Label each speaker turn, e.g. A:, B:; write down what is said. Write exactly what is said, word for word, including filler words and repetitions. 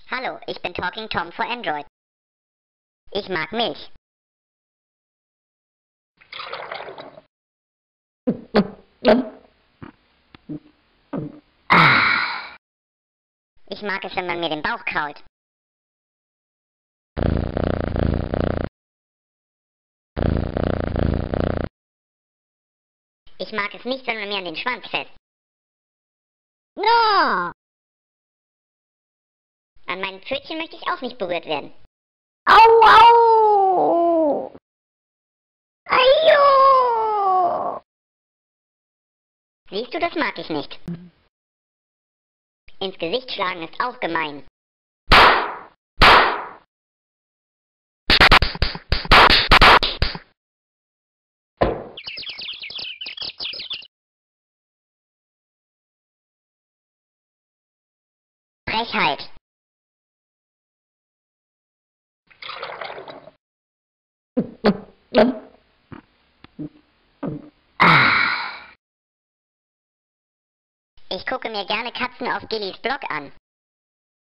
A: Hallo, ich bin Talking Tom für Android. Ich mag Milch. Ich mag es, wenn man mir den Bauch krault. Ich mag es nicht, wenn man mir an den Schwanz fässt.
B: No!
A: An meinen Pfötchen möchte ich auch nicht berührt werden.
B: Au, au! Ajo!
A: Siehst du, das mag ich nicht. Ins Gesicht schlagen ist auch gemein. Frechheit. Ich gucke mir gerne Katzen auf Gillys Blog an.